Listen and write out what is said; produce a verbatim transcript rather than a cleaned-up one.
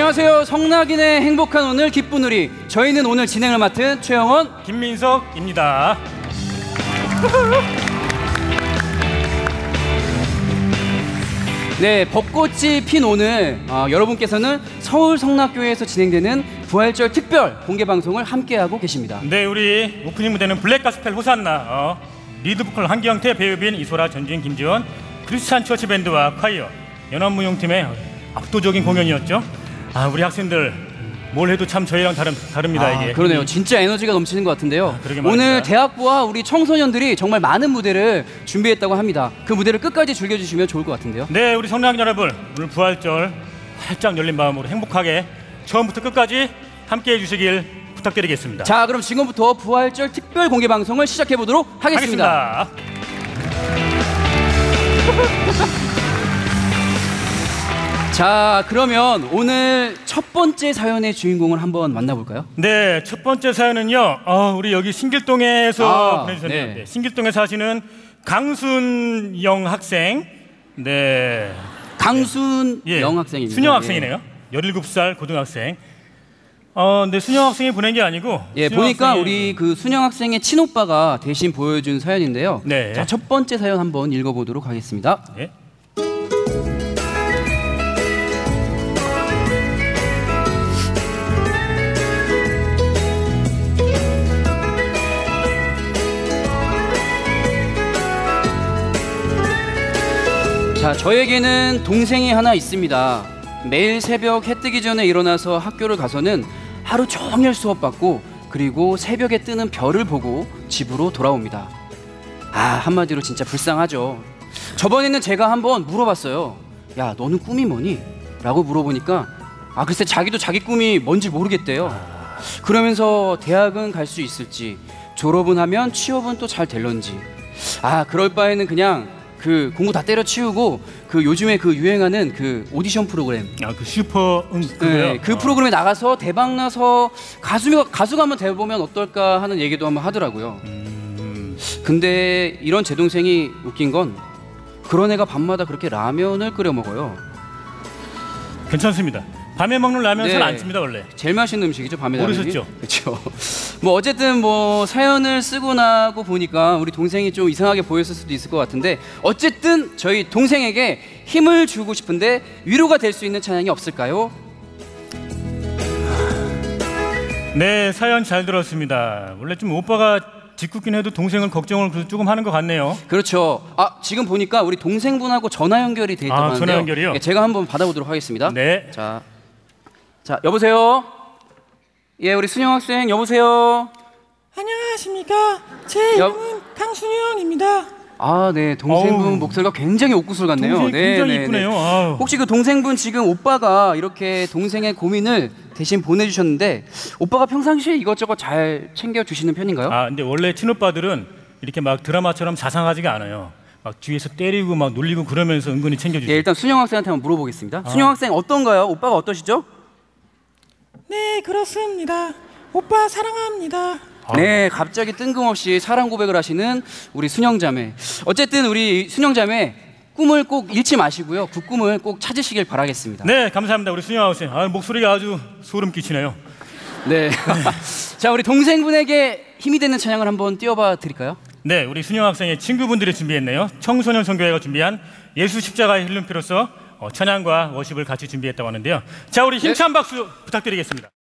안녕하세요. 성낙인의 행복한 오늘 기쁜 우리. 저희는 오늘 진행을 맡은 최영원, 김민석입니다. 네, 벚꽃이 핀 오늘 어, 여러분께서는 서울 성낙교회에서 진행되는 부활절 특별 공개 방송을 함께하고 계십니다. 네, 우리 오프닝 무대는 블랙 가스펠 호산나, 어, 리드 보컬 한기영태, 배우빈, 이소라, 전주인, 김지원, 크리스찬 처치 밴드와 콰이어, 연합무용팀의 압도적인 공연이었죠. 아, 우리 학생들 뭘 해도 참 저희랑 다른, 다릅니다. 아, 이게. 그러네요. 진짜 에너지가 넘치는 것 같은데요. 아, 오늘 대학부와 우리 청소년들이 정말 많은 무대를 준비했다고 합니다. 그 무대를 끝까지 즐겨주시면 좋을 것 같은데요. 네, 우리 성낙인 여러분, 오늘 부활절 활짝 열린 마음으로 행복하게 처음부터 끝까지 함께해 주시길 부탁드리겠습니다. 자, 그럼 지금부터 부활절 특별 공개 방송을 시작해 보도록 하겠습니다. 하겠습니다. 자, 그러면 오늘 첫 번째 사연의 주인공을 한번 만나볼까요? 네, 첫 번째 사연은요. 어, 우리 여기 신길동에서 아, 보내주셨네요. 네. 네, 신길동에 사시는 강순영 학생. 네. 강순영 예, 학생입니다. 순영 학생이네요. 열일곱 살 고등학생. 어, 근데 순영 학생이 보낸 게 아니고. 예, 순영 보니까 학생이... 우리 그 순영 학생의 친오빠가 대신 보여준 사연인데요. 네. 자, 첫 번째 사연 한번 읽어보도록 하겠습니다. 네. 자, 저에게는 동생이 하나 있습니다. 매일 새벽 해 뜨기 전에 일어나서 학교를 가서는 하루 종일 수업받고 그리고 새벽에 뜨는 별을 보고 집으로 돌아옵니다. 아, 한마디로 진짜 불쌍하죠. 저번에는 제가 한번 물어봤어요. 야, 너는 꿈이 뭐니? 라고 물어보니까 아, 글쎄 자기도 자기 꿈이 뭔지 모르겠대요. 그러면서 대학은 갈 수 있을지, 졸업은 하면 취업은 또 잘 될런지, 아, 그럴 바에는 그냥 그 공부 다 때려치우고 그 요즘에 그 유행하는 그 오디션 프로그램, 아, 그 슈퍼 응, 네, 그 어. 프로그램에 나가서 대박 나서 가수 가수가 한번 돼보면 어떨까 하는 얘기도 한번 하더라고요. 음... 근데 이런 제 동생이 웃긴 건 그런 애가 밤마다 그렇게 라면을 끓여 먹어요. 괜찮습니다. 밤에 먹는 라면 네. 잘 안 씁니다 원래. 제일 맛있는 음식이죠, 밤에 라면이. 모르셨죠? 그렇죠. 뭐 어쨌든 뭐 사연을 쓰고 나고 보니까 우리 동생이 좀 이상하게 보였을 수도 있을 것 같은데 어쨌든 저희 동생에게 힘을 주고 싶은데 위로가 될 수 있는 찬양이 없을까요? 네, 사연 잘 들었습니다. 원래 좀 오빠가 짓궂긴 해도 동생을 걱정을 그래도 조금 하는 것 같네요. 그렇죠. 아, 지금 보니까 우리 동생분하고 전화 연결이 돼 있다고 아, 하는데요. 전화 연결이요? 예, 제가 한번 받아보도록 하겠습니다. 네. 자, 자, 여보세요. 예, 우리 순영 학생 여보세요. 안녕하십니까. 제 여- 이름은 강순영입니다. 아, 네, 동생분 어우, 목소리가 굉장히 옥구슬 같네요. 동생이 네, 굉장히 네, 이쁘네요. 네. 아유. 혹시 그 동생분 지금 오빠가 이렇게 동생의 고민을 대신 보내주셨는데 오빠가 평상시에 이것저것 잘 챙겨주시는 편인가요? 아, 근데 원래 친오빠들은 이렇게 막 드라마처럼 자상하지가 않아요. 막 뒤에서 때리고 막 놀리고 그러면서 은근히 챙겨주죠. 예, 일단 순영 학생한테 한번 물어보겠습니다. 아. 순영 학생 어떤가요? 오빠가 어떠시죠? 네, 그렇습니다. 오빠 사랑합니다. 아. 네, 갑자기 뜬금없이 사랑 고백을 하시는 우리 순영자매. 어쨌든 우리 순영자매 꿈을 꼭 잃지 마시고요. 그 꿈을 꼭 찾으시길 바라겠습니다. 네, 감사합니다. 우리 순영 학생. 아, 목소리가 아주 소름 끼치네요. 네. 자, 우리 동생분에게 힘이 되는 찬양을 한번 띄워봐 드릴까요? 네, 우리 순영 학생의 친구분들이 준비했네요. 청소년 선교회가 준비한 예수 십자가의 흘림피로서 어, 찬양과 워십을 같이 준비했다고 하는데요. 자, 우리 힘찬 박수 부탁드리겠습니다.